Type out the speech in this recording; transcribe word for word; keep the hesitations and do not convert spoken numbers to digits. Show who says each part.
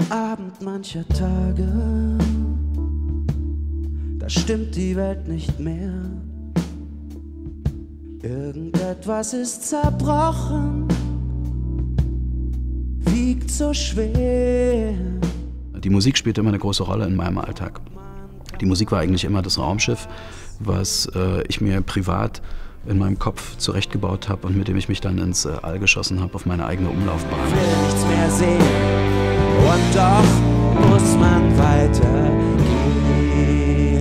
Speaker 1: Abend mancher Tage, da stimmt die Welt nicht mehr. Irgendetwas ist zerbrochen, wiegt so schwer.
Speaker 2: Die Musik spielte immer eine große Rolle in meinem Alltag. Die Musik war eigentlich immer das Raumschiff, was äh, ich mir privat in meinem Kopf zurechtgebaut habe und mit dem ich mich dann ins äh, All geschossen habe auf meine eigene Umlaufbahn.
Speaker 1: Ich will nichts mehr sehen und doch muss man weitergehen.